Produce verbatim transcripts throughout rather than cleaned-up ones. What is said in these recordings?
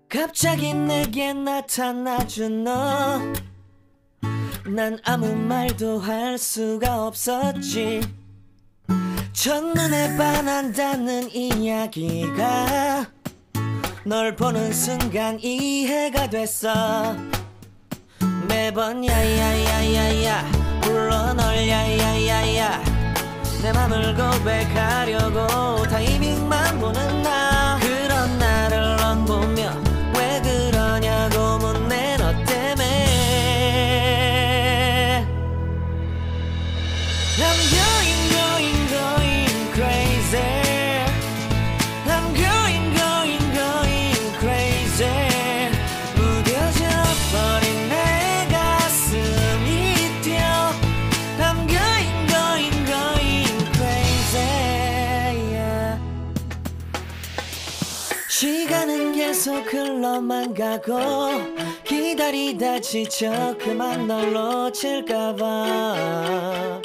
갑자기 내게 나타나준 너, 난 아무 말도 할 수가 없었지. 첫눈에 반한다는 이야기가 널 보는 순간 이해가 됐어. 매번 야야야야야 불러 널 야야야야, 내 맘을 고백하려고 타이밍만 보는 나. 그런 나를 넌 보며 왜 그러냐고 묻네. 너 때문에 I'm going going going crazy. I'm going going going crazy. 무뎌져 버린 내 가슴이 뛰어. I'm going going going crazy, yeah. 시간은 계속 흘러만 가고 기다리다 지쳐 그만 널 놓칠까봐.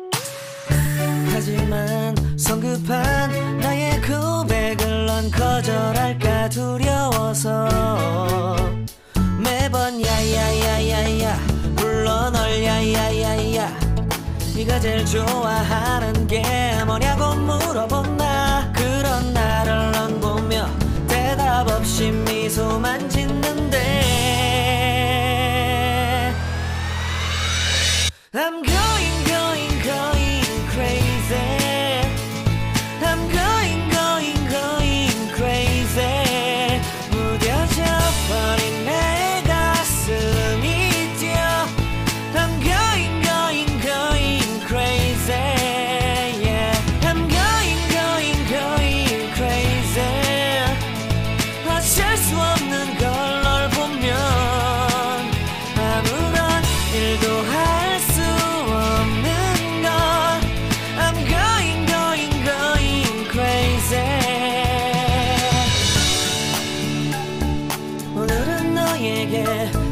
하지만 성급한 나의 고백을 넌 거절할까 두려워서 매번 야야야야야 불러 널 야야야야. 네가 제일 좋아하는 게 뭐냐고 물어본 나. 그런 나를 넌 보며 대답 없이 미소만 짓는데 I'm going going going crazy. I'm going going going crazy. 무뎌져 버린 내 가슴이 뛰어. I'm going going going crazy, yeah. I'm going going going crazy. 어쩔 수 없는 걸 널 보면 아무런 일도 할 수 없는 걸. I'm going going going crazy. 오늘은 너에게